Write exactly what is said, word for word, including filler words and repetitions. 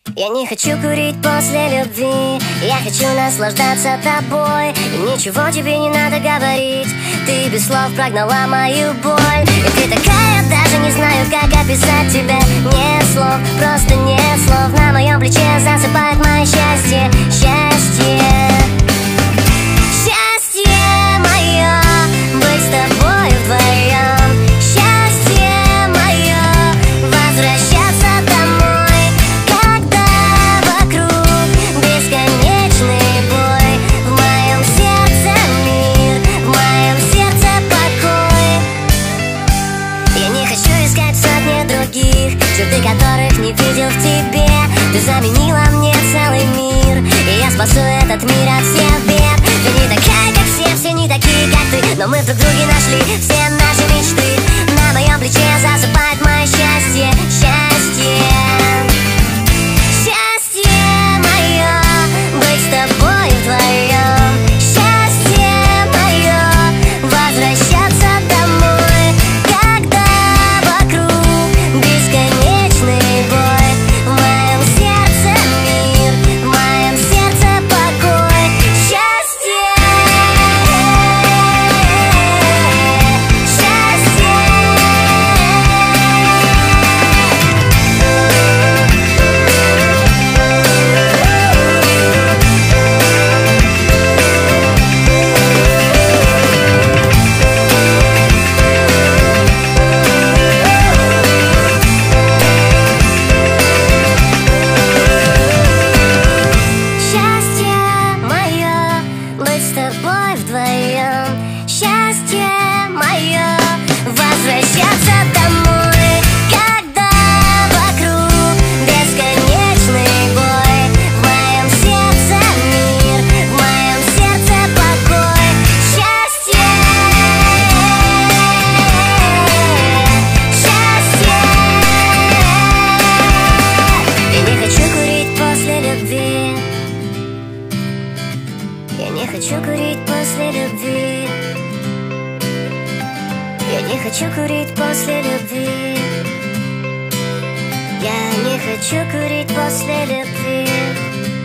Я не хочу курить после любви, я хочу наслаждаться тобой. И ничего тебе не надо говорить, ты без слов прогнала мою боль. И ты такая, даже не знаю, как описать тебя. Нет слов, просто нет слов. На моем плече засыпает мое счастье, счастье. Счастье мое, быть с тобой вдвоем. Счастье мое, возвращаться домой, когда вокруг бесконечный бой. В моем сердце мир, в моем сердце покой. Я не хочу искать сотни других, черты которых не видел в тебе. Ты заменила мне целый мир, и я спасу этот мир от всех бед. Ты не такая, как все, все не такие, как ты, но мы в друг друге нашли все наши мечты. На моем плече засыпает мое счастье, счастье. Счастье мое, быть с тобой вдвоем. Счастье мое, возвращаться домой, когда вокруг бесконечный бой. В моем сердце мир, в моем сердце покой. Счастье, счастье. Счастье мое, быть с тобой вдвоем. Счастье мое, возвращаться домой, когда вокруг бесконечный бой. В моем сердце мир, в моем сердце покой. Счастье, счастье. Я не хочу курить после любви. Я не хочу курить после любви. Я не хочу курить после любви. Я не хочу курить после любви.